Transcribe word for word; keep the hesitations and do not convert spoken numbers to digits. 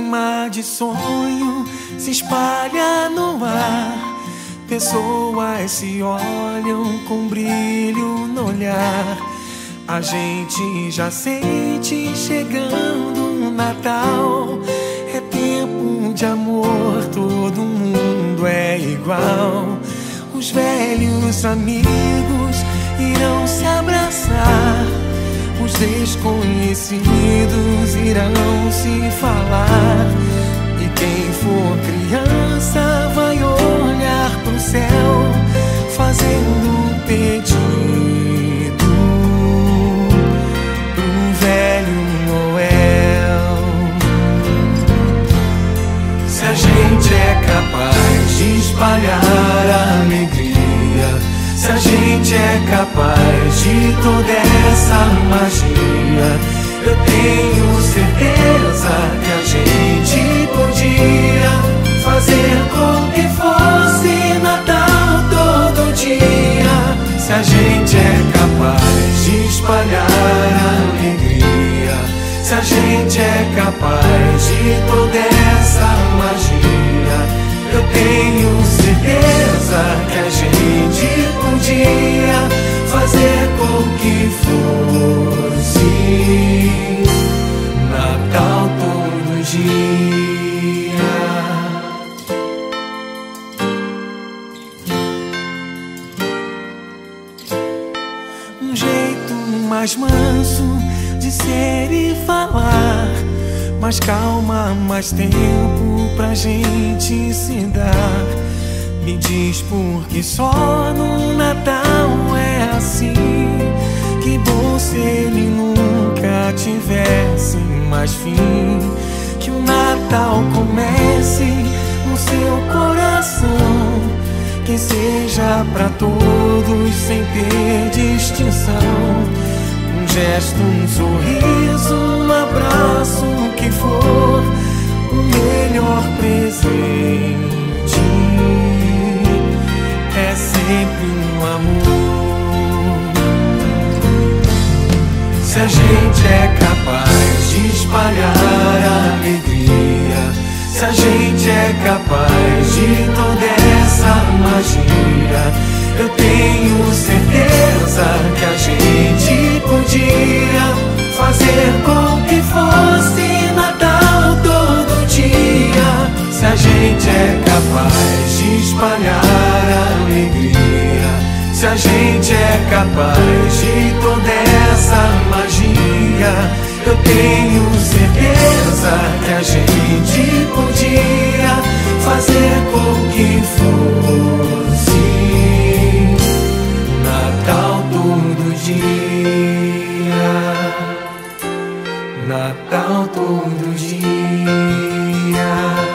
clima de sonho se espalha no ar. Pessoas se olham com brilho no olhar. A gente já sente chegando o Natal. É tempo de amor, todo mundo é igual. Os velhos amigos irão se abraçar. Os desconhecidos irão se falar. E quem for criança vai olhar pro céu, fazendo um pedido pro velho Noel. Se a gente é capaz de espalhar a alegria, se a gente é capaz de toda essa magia, eu tenho certeza que a gente podia fazer com que fosse Natal todo dia. Se a gente é capaz de espalhar a alegria, se a gente é capaz de toda essa magia, eu tenho certeza que a gente podia fazer com que fosse Natal todo dia. Um jeito mais manso de ser e falar, mais calma, mais tempo pra gente se dar. Me diz por que só no Natal é assim. Que bom se ele nunca tivesse mais fim. Que o Natal comece no seu coração, que seja pra todos sem ter distinção. Um gesto, um sorriso, um abraço, o que for, o melhor presente é sempre um amor. Se a gente é capaz de espalhar a alegria, se a gente é capaz de toda essa magia, eu tenho certeza que a gente podia fazer com que fosse Natal todo dia. Se a gente é capaz de espalhar a alegria, se a gente é capaz de toda essa magia, eu tenho certeza que a gente podia fazer com que fosse Natal todo dia. Natal todo dia.